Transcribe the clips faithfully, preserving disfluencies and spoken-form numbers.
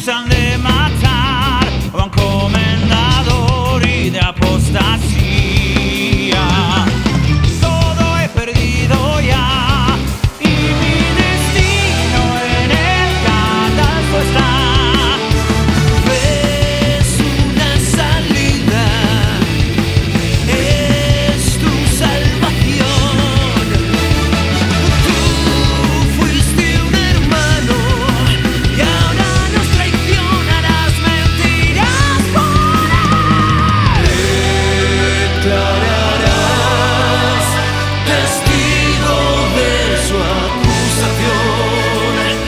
acusan de matar a un comendador y de apostasía. Todo he perdido ya y mi destino en el cadalso está. Ves una salida, es tu salvación. Tú fuiste un hermano y ahora nos traicionarás, mentirás por él. Declararás testigo de su acusación,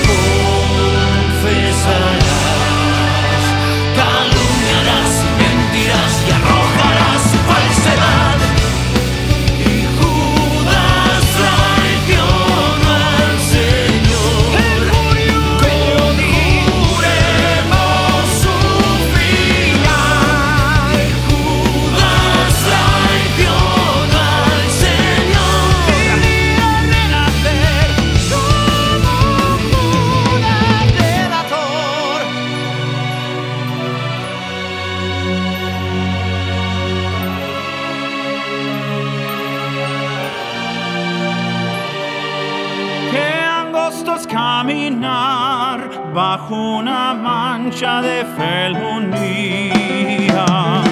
confesarás, calumniarás y mentirás y arrojarás su falsedad. Y Judas traicionó al Señor. Conjuremos su final. Judas traicionó al Señor. Quería renacer como Judas Predator. Qué angosto es caminar bajo una mancha de felonía.